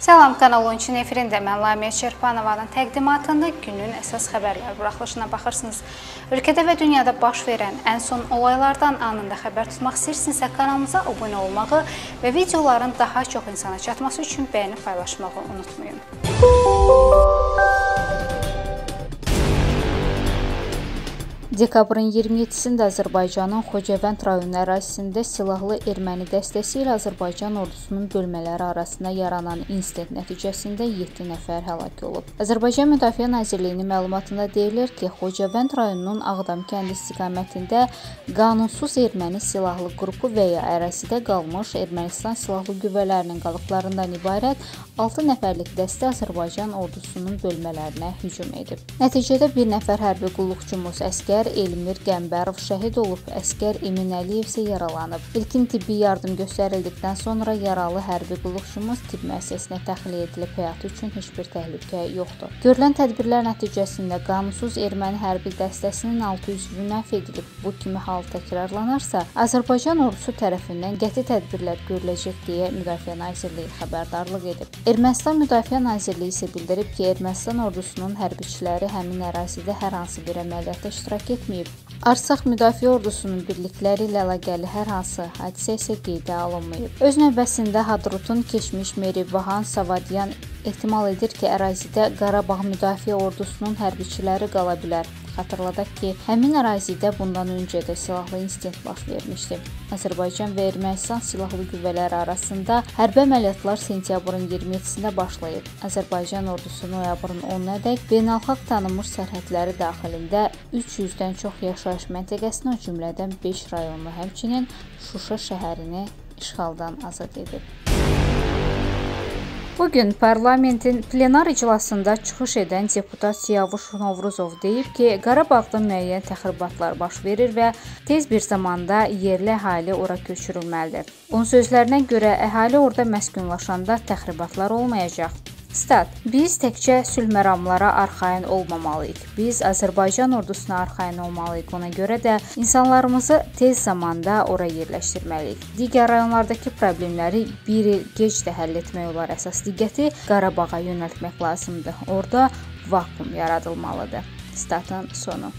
Salam, Kanal 13-ün efirində mən Lamiyə Çerpanovanın təqdimatında günün əsas xəbərləri buraxılışına baxırsınız. Ölkədə və dünyada baş verən ən son olaylardan anında xəbər tutmaq istəyirsinizsə kanalımıza abunə olmağı və videoların daha çox insana çatması üçün bəyənib paylaşmağı unutmayın. Dekabrın 27-sində Azərbaycanın Xocavənd rayonu ərazisində silahlı erməni dəstəsi ilə Azərbaycan ordusunun bölmələri arasında yaranan insident nəticəsində 7 nəfər həlak olub. Azərbaycan Müdafiə Nazirliyinin məlumatında deyilir ki, Xocavənd rayonunun Ağdam kəndi istiqamətində qanunsuz erməni silahlı qrupu və ya ərazidə qalmış Ermənistan silahlı qüvvələrinin qalıqlarından ibarət 6 nəfərlik dəstə Azərbaycan ordusunun bölmələrinə hücum edib. Nəticədə bir nəfər hərbi qulluqçumuz əskər Elmir Qəmbərov şəhid olub, əskər Emin Əliyev isə yaralanıb. İlkin tibbi yardım göstərildikdən sonra yaralı hərbi qulluqçumuz tibb müəssisəsinə təxliyə edilib, həyatı üçün heç bir təhlükə yoxdur. Görülən tədbirlər nəticəsində qanunsuz erməni hərbi dəstəsinin 6 üzvü məhv edilib. Bu kimi hal təkrarlanarsa, Azərbaycan ordusu tərəfindən qəti tədbirlər görüləcək deyə Müdafiə Nazirliyi xəbərdarlıq edib. Ermənistan Müdafiə Nazirliyi isə bildirib ki, Ermənistan ordusunun hərbiçiləri həmin ərazidə hər hansı bir əməliyyatda iştirak etməyib. Arsaq Müdafiə Ordusunun birlikləri ilə əlaqəli hər hansı hadisə isə qeydə alınmayıb. Öz növbəsində Hadrutun keçmiş meri Vahan Savadyan ehtimal edir ki, ərazidə Qarabağ Müdafiə Ordusunun hərbiçiləri qala bilər. Xatırladaq ki, həmin ərazidə bundan öncə də silahlı insident baş vermişdi. Azərbaycan və Ermənistan silahlı qüvvələri arasında hərbi əməliyyatlar sentyabrın 27-sində başlayıb. Azərbaycan ordusu noyabrın 10-nadək beynəlxalq tanınmış sərhədləri daxilində 300-dən çox yaşayış məntəqəsini, o cümlədən 5 rayonunu, həmçinin Şuşa şəhərini işğaldan azad edib. Bugün parlamentin plenar iclasında çıxış edən deputat Siyavuş Novruzov deyib ki, Qarabağda müəyyən təxribatlar baş verir və tez bir zamanda yerli əhali ora köçürülməlidir. Onun sözlərinə görə əhali orada məskunlaşanda təxribatlar olmayacaq. Stat: Biz təkcə sülh məramlara arxayın olmamalıyıq. Biz Azərbaycan ordusuna arxayın olmalıyıq. Ona görə də insanlarımızı tez zamanda ora yerləşdirməliyik. Digər rayonlardakı problemləri bir il gec də həll etmək olar. Əsas diqqəti Qarabağa yönəltmək lazımdır. Orada vakuum yaradılmalıdır. Statın sonu.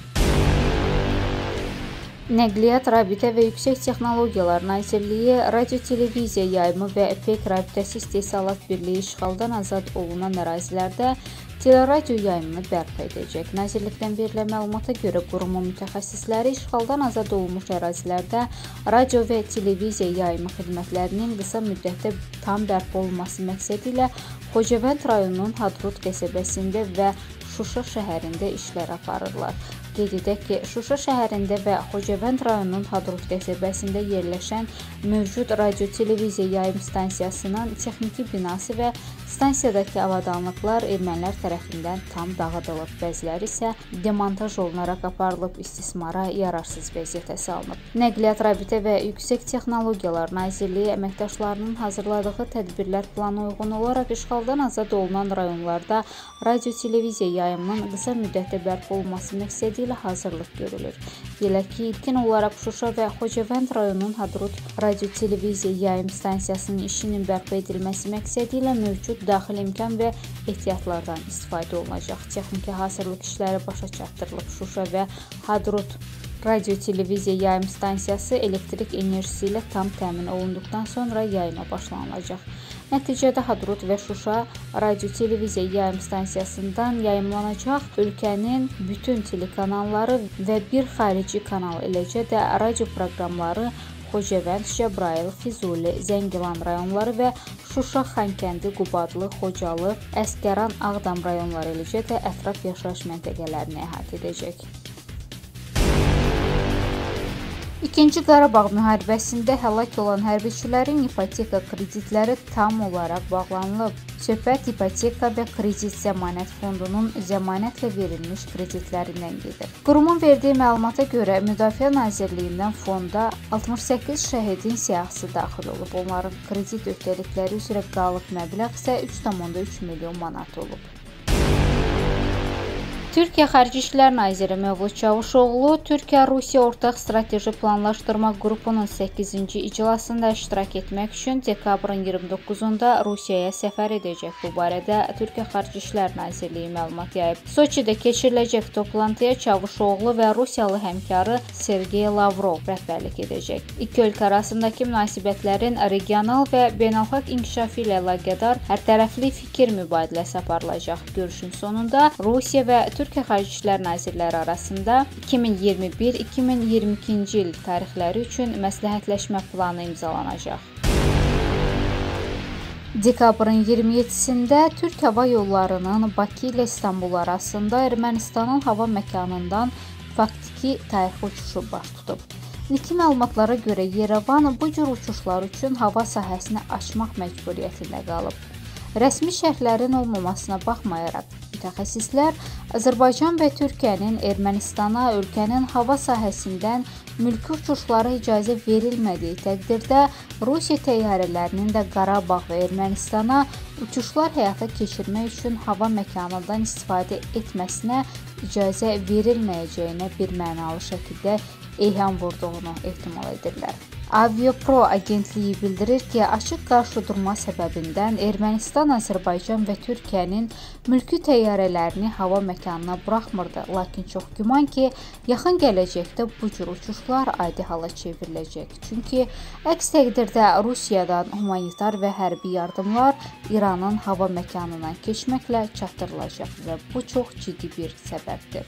Nəqliyyat, Rabitə və Yüksək Texnologiyalar Nazirliyi Radio-Televiziya yayımı və PEK Rabitəsi İstehsalat Birliyi işğaldan azad olunan ərazilərdə teleradio yayımını bərpa edəcək. Nazirlikdən verilən məlumata görə qurumun mütəxəssisləri işğaldan azad olunmuş ərazilərdə radio və televiziya yayımı xidmətlərinin qısa müddətdə tam bərpa olunması məqsədi ilə Xocavənd rayonunun Hadrut qəsəbəsində və Şuşa şəhərində işlər aparırlar. Qeyd edək ki, Şuşa şəhərində və Xocavənd rayonunun Hadrut qəsəbəsində yerləşən mövcud radio-televiziya yayım stansiyasının texniki binası və stansiyadakı avadanlıqlar ermənilər tərəfindən tam dağıdılıb. Bəziləri isə demontaj olunaraq aparılıb, istismara yararsız vəziyyətə salınıb. Nəqliyyat, Rabitə və Yüksək Texnologiyalar Nazirliyi əməkdaşlarının hazırladığı tədbirlər plana uyğun olaraq işğaldan azad olunan rayonlarda radio-televiziya yayımının qısa müddətdə bərpa olunması məqsədi ilə hazırlıq görülür. Belə ki, ilkin olaraq Şuşa və Xocavənd rayonunun Hadrut radio-televiziya yayım stansiyasının işinin bərpa edilməsi məqsədi ilə mövcud daxili imkan və ehtiyatlardan istifadə olunacaq. Texniki hazırlıq işləri başa çatdırılıb. Şuşa və Hadrut radio-televiziya yayım stansiyası elektrik enerjisi ilə tam təmin olunduqdan sonra yayıma başlanılacaq. Nəticədə Hadrut və Şuşa radio-televiziya yayım stansiyasından yayımlanacaq ölkənin bütün telekanalları və bir xarici kanal, eləcə də radio proqramları Xocavənd, Cəbrayıl, Füzuli, Zəngilan rayonları və Şuşa, Xankəndi, Qubadlı, Xocalı, Əsgəran, Ağdam rayonları, eləcə də ətraf yaşayış məntəqələrini əhatə edəcək. İkinci Qarabağ müharibəsində həlak olan hərbiçilərin ipoteka kreditləri tam olaraq bağlanılıb. Söhbət ipoteka və kredit zəmanət fondunun zəmanətlə verilmiş kreditlərindən gedir. Qurumun verdiyi məlumata görə Müdafiə Nazirliyindən fonda 68 şəhidin siyahısı daxil olub. Onların kredit öhdəlikləri üzrə qalıb məbləğ isə 3,3 milyon manat olub. Türkiyə Xarici İşlər Naziri Mövlud Çavuşoğlu Türkiyə-Rusiya Ortaq Strateji Planlaşdırma Qrupunun 8-ci iclasında iştirak etmək üçün dekabrın 29-da Rusiyaya səfər edəcək. Bu barədə Türkiyə Xarici İşlər Nazirliyi məlumat yayıb. Soçidə keçiriləcək toplantıya Çavuşoğlu və Rusiyalı həmkarı Sergey Lavrov rəhbərlik edəcək. İki ölkə arasındakı münasibətlərin regional və beynəlxalq inkişafı ilə əlaqədar hərtərəfli fikir mübadiləsi aparılacaq. Görüşün sonunda Rusiya və Türkiyə Xarici İşlər Nazirləri arasında 2021-2022-ci il tarixləri üçün məsləhətləşmə planı imzalanacaq. Dekabrın 27-sində Türk Hava Yollarının Bakı ilə İstanbul arasında Ermənistanın hava məkanından faktiki tarixi uçuşu baş tutub. İlkin məlumatlara görə Yerevan bu cür uçuşlar üçün hava sahəsini açmaq məcburiyyətində qalıb. Rəsmi şərhlərin olmamasına baxmayaraq, mütəxəssislər Azərbaycan və Türkiyənin Ermənistana ölkənin hava sahəsindən mülki uçuşlara icazə verilmədiyi təqdirdə Rusiya təyyarələrinin də Qarabağ və Ermənistana uçuşlar həyata keçirmək üçün hava məkanından istifadə etməsinə icazə verilməyəcəyinə bir mənalı şəkildə eyham vurduğunu ehtimal edirlər. Aviapro agentliyi bildirir ki, açıq qarşıdurma səbəbindən Ermənistan, Azərbaycan və Türkiyənin mülki təyyarələrini hava məkanına buraxmırdı. Lakin çox güman ki, yaxın gələcəkdə bu cür uçuşlar adi hala çevriləcək. Çünki əks təqdirdə Rusiyadan humanitar və hərbi yardımlar İranın hava məkanından keçməklə çatdırılacaq və bu çox ciddi bir səbəbdir.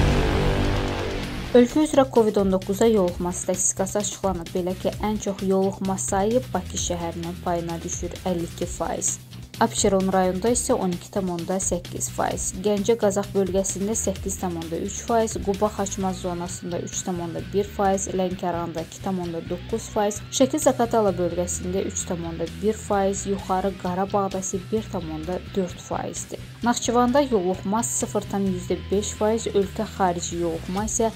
Ölkə üzrə COVID-19-a yoluxma statistikası açıqlanıb. Belə ki, ən çox yoluxma sayı Bakı şəhərinin payına düşür 52%. Abşeron rayonunda isə 12,8%, Gəncə-Qazax bölgəsində 8,3%, Quba-Xaçmaz zonasında 3,1%, Lənkəranda 2,9%, Şəki-Zaqatala bölgəsində 3,1%, Yuxarı Qarabağda isə 1,4%-dir. Naxçıvanda yoluxma 0,5%, ölkə xarici yoluxma isə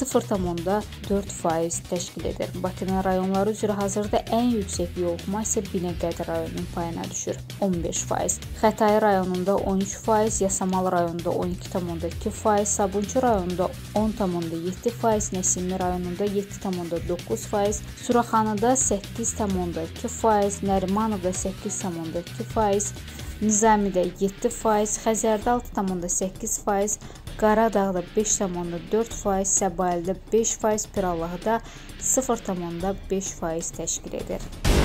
0,4% təşkil edir. Bakının rayonları üzrə hazırda ən yüksək yoluxma isə Binəqədi rayonunun payına düşür 15%. Xətai rayonunda 13%, Yasamal rayonunda 12,2%, Sabunçu rayonunda 10,7%, Nəsimi rayonunda 7,9%, Suraxanıda 8,2%, Nərimanovda 8,2%, Nizamidə 7%, Xəzərdə 6,8%, Qaradağda 5,4%, Səbaildə 5%, Pirallahıda 0,5% təşkil edir.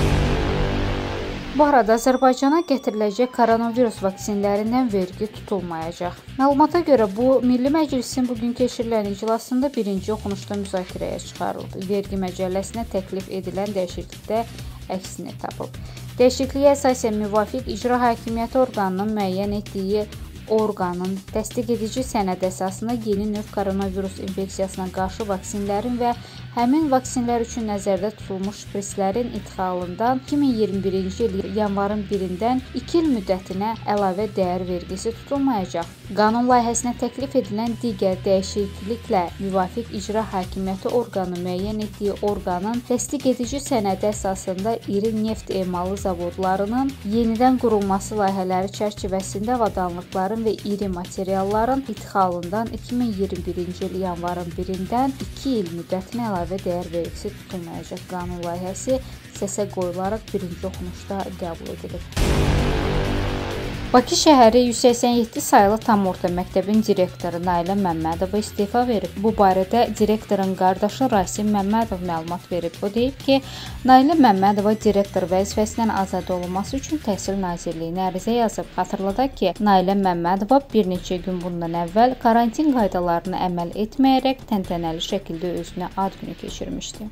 Bu arada Azərbaycana gətiriləcək koronavirus vaksinlərindən vergi tutulmayacaq. Məlumata görə bu, Milli Məclisin bugün keçirilən iclasında birinci oxunuşda müzakirəyə çıxarıldı. Vergi məcəlləsinə təklif edilən dəyişiklikdə əksini tapıb. Dəyişikliyə əsasən müvafiq icra hakimiyyəti orqanının müəyyən etdiyi orqanın təsdiq edici sənəd əsasında yeni növ koronavirus infeksiyasına qarşı vaksinlərin və həmin vaksinlər üçün nəzərdə tutulmuş şprislərin idxalından 2021-ci il yanvarın 1-dən 2 il müddətinə əlavə dəyər vergisi tutulmayacaq. Qanun layihəsinə təklif edilən digər dəyişikliklə müvafiq icra hakimiyyəti orqanı müəyyən etdiyi orqanın təsdiq edici sənədi əsasında iri neft emalı zavodlarının yenidən qurulması layihələri çərçivəsində avadanlıqların və iri materialların idxalından 2021-ci il yanvarın 1-dən 2 il müddətinə əlavə dəyər vergisi tutulmayacaq. Qanun layihəsi səsə qoyularaq birinci oxunuşda qəbul edilib. Bakı şəhəri 187 saylı tam orta məktəbin direktoru Nailə Məmmədova istefa verib. Bu barədə direktorun qardaşı Rasim Məmmədov məlumat verib. O deyib ki, Nailə Məmmədova direktor vəzifəsindən azad olunması üçün Təhsil Nazirliyinə ərizə yazıb. Xatırladaq ki, Nailə Məmmədova bir neçə gün bundan əvvəl karantin qaydalarına əməl etməyərək təntənəli şəkildə özünə ad günü keçirmişdi.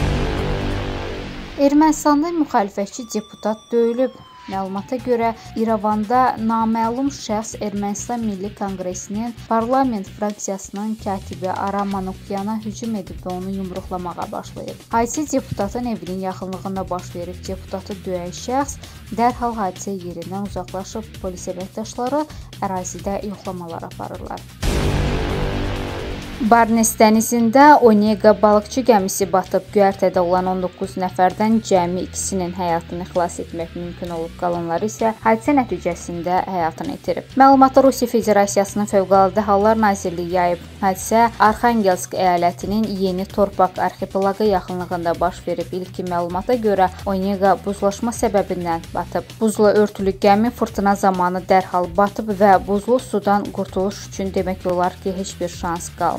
Ermənistanda müxalifətçi deputat döyülüb. Məlumata görə İrəvanda naməlum şəxs Ermənistan Milli Konqresinin parlament fraksiyasının katibi Aram Manukyana hücum edib və onu yumruqlamağa başlayıb. Hadisə deputatın evinin yaxınlığında baş verib. Deputatı döyən şəxs dərhal hadisə yerindən uzaqlaşıb. Polis əməkdaşları ərazidə yoxlamalar aparırlar. Barnes dənizində Onega balıqçı gəmisi batıb. Göyərtədə olan 19 nəfərdən cəmi ikisinin həyatını xilas etmək mümkün olub. Qalanları isə hadisə nəticəsində həyatını itirib. Məlumatı Rusiya Federasiyasının Fövqəladə Hallar Nazirliyi yayıb. Hadisə Arxangelsk əyalətinin Yeni Torpaq arxipelaqı yaxınlığında baş verib. İlkin məlumata görə Onega buzlaşma səbəbindən batıb. Buzla örtülü gəmi fırtına zamanı dərhal batıb və buzlu sudan qurtuluş üçün demək olar ki, heç bir şans qalmayıb.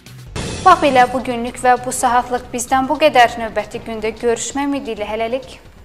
Bax belə bugünlük və bu saatlıq bizdən bu qədər. Növbəti gündə görüşmək ümidi ilə hələlik.